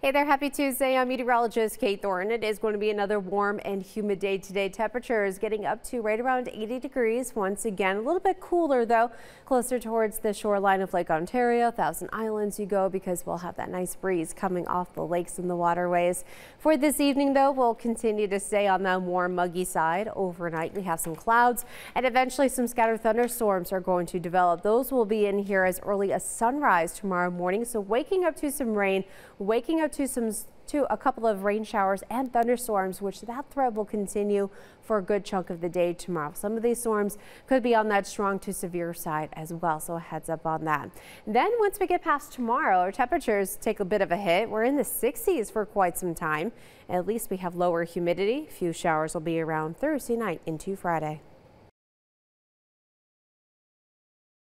Hey there, happy Tuesday. I'm meteorologist Kate Thorne. It is going to be another warm and humid day today. Temperatures getting up to right around 80 degrees. Once again, a little bit cooler though, closer towards the shoreline of Lake Ontario, Thousand Islands you go because we'll have that nice breeze coming off the lakes and the waterways. For this evening though, we'll continue to stay on that warm, muggy side. Overnight we have some clouds and eventually some scattered thunderstorms are going to develop. Those will be in here as early as sunrise tomorrow morning. So waking up to some rain, waking up to a couple of rain showers and thunderstorms, which that threat will continue for a good chunk of the day tomorrow. Some of these storms could be on that strong to severe side as well, so a heads up on that. Then once we get past tomorrow, our temperatures take a bit of a hit. We're in the 60s for quite some time. At least we have lower humidity. A few showers will be around Thursday night into Friday.